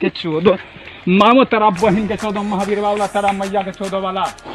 के चौदह मामो तेरा बहन के 14 महावीर वाला तेरा मैया के 14 वाला